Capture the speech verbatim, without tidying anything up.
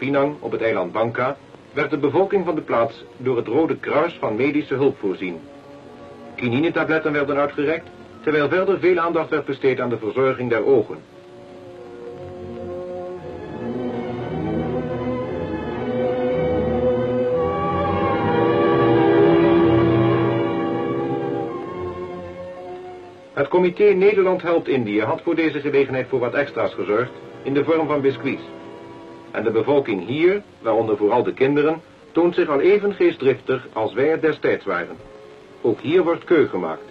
Pinang op het eiland Bangka werd de bevolking van de plaats door het Rode Kruis van medische hulp voorzien. Quininetabletten werden uitgereikt, terwijl verder veel aandacht werd besteed aan de verzorging der ogen. Het comité Nederland helpt Indië had voor deze gelegenheid voor wat extra's gezorgd in de vorm van biscuits. En de bevolking hier, waaronder vooral de kinderen, toont zich al even geestdriftig als wij het destijds waren. Ook hier wordt keu gemaakt.